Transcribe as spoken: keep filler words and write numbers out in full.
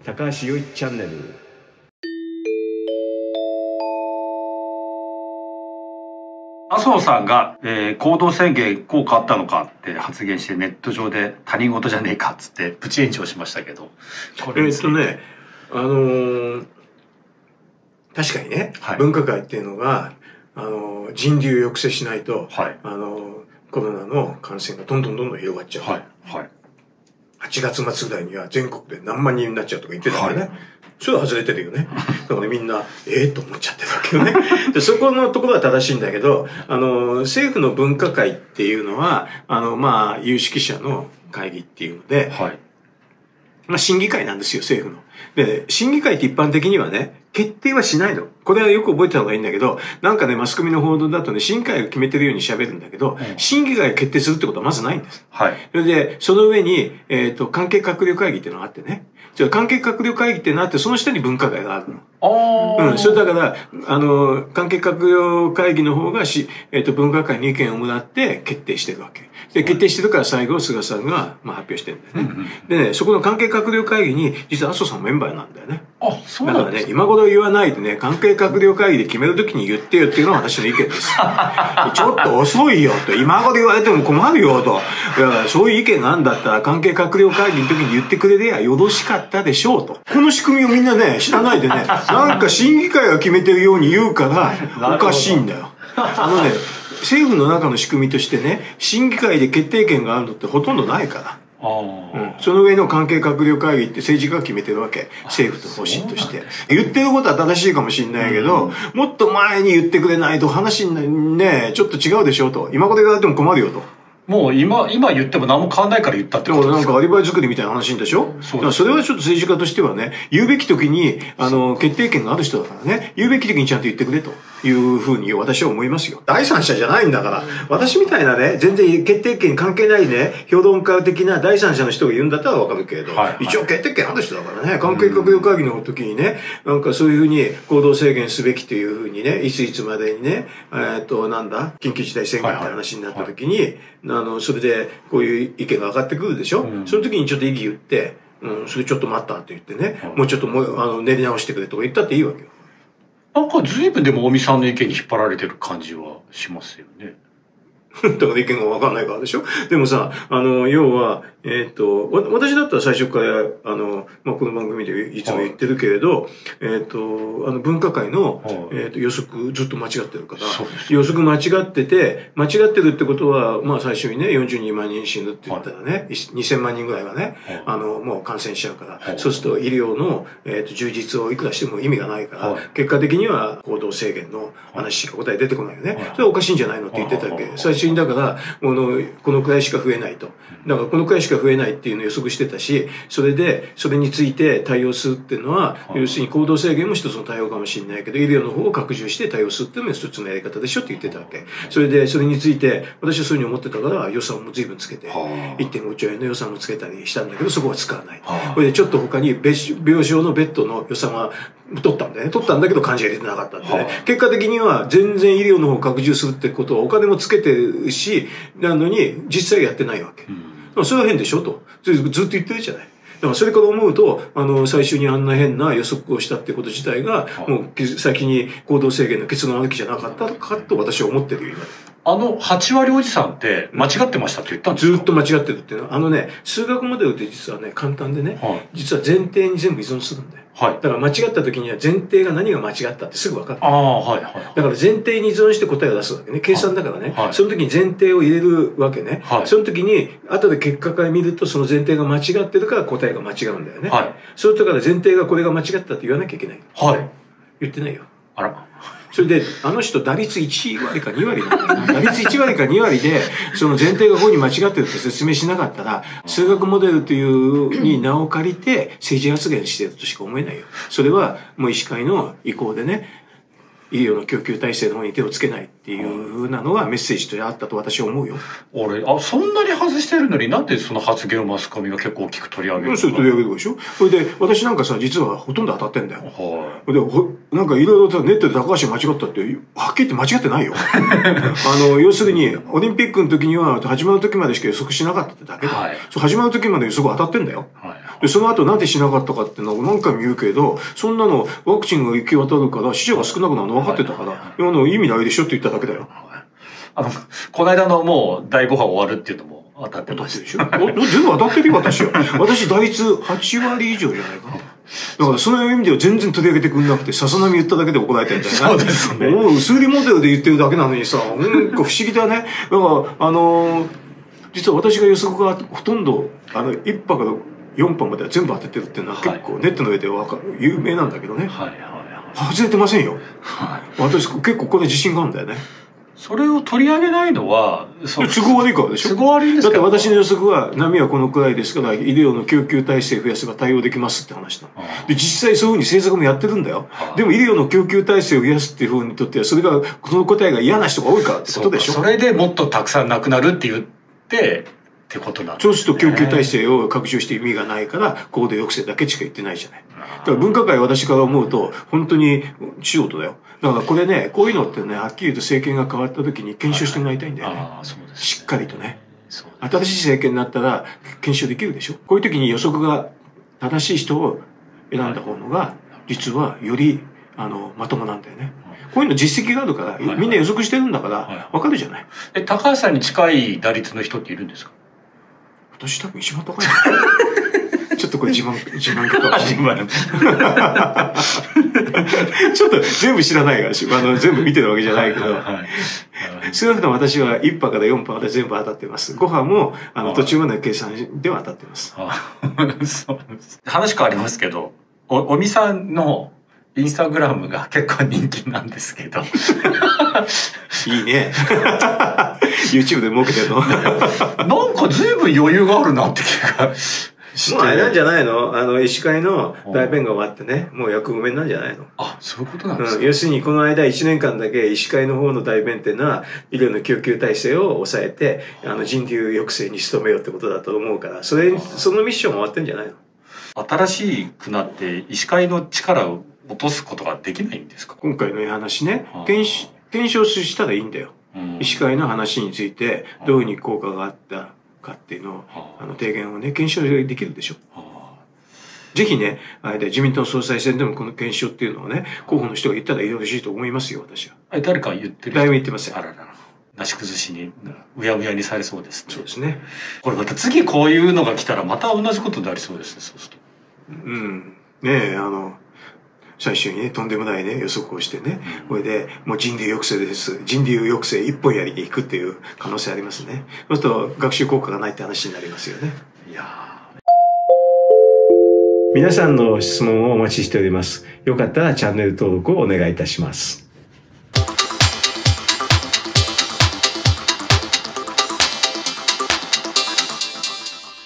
高橋洋一チャンネル。 麻生さんが、えー、行動制限効果あったのかって発言してネット上で他人事じゃねえかっつってプチ炎上しましたけど、 これえー、っとねあのー、確かにね、はい、分科会っていうのが、あのー、人流を抑制しないと、はい、あのー、コロナの感染がどんどんどんどん広がっちゃう、はいはい、はちがつ末ぐらいには全国で何万人になっちゃうとか言ってたからね、はい、それは外れてるよね。だからみんな、ええー、と思っちゃってるわけよね。で、そこのところは正しいんだけど、あの、政府の分科会っていうのは、あの、まあ、有識者の会議っていうので、はい、まあ、審議会なんですよ、政府の。で、審議会って一般的にはね、決定はしないの。これはよく覚えてた方がいいんだけど、なんかね、マスコミの報道だとね、審議会が決めてるように喋るんだけど、うん、審議会が決定するってことはまずないんです。はい。それで、その上に、えっと、関係閣僚会議っていうのがあってね、じゃあ関係閣僚会議っていうのがあって、その下に分科会があるの。ああ。うん。それだから、あの、関係閣僚会議の方がし、えっと、分科会に意見をもらって決定してるわけ。で、決定してるから最後、菅さんが、まあ、発表してるんだよね。うんうん、でね、そこの関係閣僚会議に、実は麻生さんメンバーなんだよね。あ、そうなんですか。だからね、今頃言わないでね、関係閣僚会議で決めるときに言ってよっていうのが私の意見です。ちょっと遅いよと、今頃言われても困るよと。いや、そういう意見があるんだったら、関係閣僚会議の時に言ってくれりゃよろしかったでしょうと。この仕組みをみんなね、知らないでね、なんか審議会が決めてるように言うから、おかしいんだよ。あのね、政府の中の仕組みとしてね、審議会で決定権があるのってほとんどないから。あうん、その上の関係閣僚会議って政治家が決めてるわけ。政府と方針として。言ってることは正しいかもしれないけど、うん、もっと前に言ってくれないと話ね、ちょっと違うでしょと。今これ言われても困るよと。 もう今、今言っても何も変わんないから言ったってことですか。 でもなんかアリバイ作りみたいな話でしょ。そう。だからそれはちょっと政治家としてはね、言うべき時に、あの、決定権がある人だからね、言うべき時にちゃんと言ってくれというふうに私は思いますよ。第三者じゃないんだから、私みたいなね、全然決定権関係ないね、評論家的な第三者の人が言うんだったらわかるけれど、はいはい、一応決定権ある人だからね、関係閣僚会議の時にね、なんかそういうふうに行動制限すべきというふうにね、いついつまでにね、えっと、なんだ、緊急事態宣言って話になった時に、はいはい、あの、それで、こういう意見が上がってくるでしょ、うん、その時にちょっと意義言って、うん、それちょっと待ったって言ってね、うん、もうちょっともう、あの、練り直してくれとか言ったっていいわけよ。 なんか随分でも尾身さんの意見に引っ張られてる感じはしますよね。 だから意見が分かんないからでしょ。でもさ、あの、要は、えっと、私だったら最初から、あの、まあ、この番組でいつも言ってるけれど、はい、えっと、あの、分科会の、はい、えっと、予測ずっと間違ってるから、予測間違ってて、間違ってるってことは、まあ、最初にね、よんじゅうにまんにん死ぬって言ったらね、はい、にせんまんにんぐらいはね、はい、あの、もう感染しちゃうから、はい、そうすると医療の、えっと、充実をいくらしても意味がないから、はい、結果的には行動制限の話しか答え出てこないよね。はい、それはおかしいんじゃないのって言ってたわけ。最初にだから、この、このくらいしか増えないと。だからこのくらいしか増えないっていうのを予測してたし、それで、それについて対応するっていうのは、要するに行動制限も一つの対応かもしれないけど、医療の方を拡充して対応するっていうのも一つのやり方でしょって言ってたわけ。それで、それについて、私はそういうふうに思ってたから予算も随分つけて、いってんごちょうえんの予算をつけたりしたんだけど、そこは使わない。これでちょっと他に別病床のベッドの予算は取ったんだよね。取ったんだけど漢字が入れてなかったんでね。結果的には全然医療の方を拡充するってことはお金もつけてるし、なのに実際やってないわけ。うん、それは変でしょと。ずっと言ってるじゃない。だからそれから思うと、あの、最初にあんな変な予測をしたってこと自体が、もう先に行動制限の結論ありきじゃなかったかと私は思ってるよ、今。 あの、はち割おじさんって間違ってましたって言ったんですか？ ずっと間違ってるっていうのは、あのね、数学モデルって実はね、簡単でね、はい、実は前提に全部依存するんだよ。はい。だから間違った時には前提が何が間違ったってすぐ分かる。ああ、はいはい。だから前提に依存して答えを出すわけね。計算だからね。はい。その時に前提を入れるわけね。はい。その時に、後で結果から見るとその前提が間違ってるから答えが間違うんだよね。はい。そうだから前提がこれが間違ったって言わなきゃいけない。はい。言ってないよ。あら。それで、あの人打率いちわりかにわりなんだよ。打率いちわりかにわりで、その前提がここに間違ってるって説明しなかったら、数学モデルというに名を借りて政治発言してるとしか思えないよ。それはもう医師会の意向でね、医療の供給体制の方に手をつけない。 っていうふうなのがメッセージとしてあったと私は思うよ。 俺、あ、そんなに外してるのになんでその発言をマスコミが結構大きく取り上げるの？ それ取り上げるでしょ。それで、私なんかさ、実はほとんど当たってんだよ。はい。で、ほ、なんかいろいろとネットで高橋間違ったって、はっきり言って間違ってないよ。あの、要するに、オリンピックの時には、始まる時までしか予測しなかったってだけだ。はい。そう、始まる時まで予測当たってんだよ。はい。で、その後なんでしなかったかっていうのを何回も言うけど、そんなのワクチンが行き渡るから死者が少なくなるの分かってたから、今の意味ないでしょって言っただけだよ。 あの、この間のもうだいご波終わるっていうのも当たってますでしょ。全部当たってるよ、私は。私打率はちわり以上じゃないかな。だからそういう意味では全然取り上げてくんなくて、ささなみ言っただけで怒られてるんだよね。 そうですね。 もう薄売りモデルで言ってるだけなのにさ、なんか不思議だね。だから、あのー、実は私が予測がほとんど、あの、いっ波からよん波までは全部当ててるっていうのは結構ネットの上でわかる、有名なんだけどね。はいはいはい。外れてませんよ。はい。私結構これ自信があるんだよね。 それを取り上げないのは、 都合悪いからでしょ。 都合悪いですか？ だって私の予測は波はこのくらいですから、医療の供給体制増やせば対応できますって話だ。で、実際そういうふうに政策もやってるんだよ。でも医療の供給体制を増やすっていうふうにとっては、それが、その答えが嫌な人が多いからってことでしょ。 それでもっとたくさんなくなるって言って、ってことなんですね。 そうすると供給体制を拡充して意味がないから、行動抑制だけしか言ってないじゃない。だから分科会私から思うと、本当に素人だよ。だからこれね、こういうのってね、はっきり言うと政権が変わった時に検証してもらいたいんだよね。はいはい、あ、そうですね、しっかりとね。新しい政権になったら検証できるでしょ。こういう時に予測が正しい人を選んだ方のが、実はより、あの、まともなんだよね。こういうの実績があるから、みんな予測してるんだから、わかるじゃない。 え、高橋さんに近い打率の人っているんですか？ 私多分一番高い。ちょっとこれ自慢、自慢かもしれない。ちょっと全部知らないから、あの、全部見てるわけじゃないけど、少なくとも私はいち波からよん波まで全部当たってます。ご波も、あの、途中までの計算では当たってます。 そうです。話変わりますけど、お、おみさんのインスタグラムが結構人気なんですけど。 いいね。YouTube で儲けてるの。 なんか随分余裕があるなって気がして。 もうあれなんじゃないの？あの、医師会の代弁が終わってね、もう役ごめんなんじゃないの？ あ、そういうことなんですか、 うん、要するにこの間いちねんかんだけ医師会の方の代弁っていうのは、医療の供給体制を抑えて、あの、人流抑制に努めようってことだと思うから、それ、そのミッション終わってんじゃないの？ 新しくなって医師会の力を落とすことができないんですか？ 今回の話ね、検証、検証したらいいんだよ。医師会の話について、どういうふうに効果があったかっていうのを、あの、提言をね、検証できるでしょ。ぜひね、あれで自民党総裁選でもこの検証っていうのをね、候補の人が言ったらよろしいと思いますよ、私は。 あれ、誰か言ってる？ 誰も言ってません。 あらら。なし崩しに、うやむやにされそうですね。 そうですね。 これまた次こういうのが来たらまた同じことになりそうですね、そうすると。 うん。ねえ、あの、最初にね、とんでもないね、予測をしてね、うん、これで、もう人流抑制です。人流抑制一本やりでいくっていう可能性ありますね。そうすると、学習効果がないって話になりますよね。いやー。皆さんの質問をお待ちしております。よかったらチャンネル登録をお願いいたします。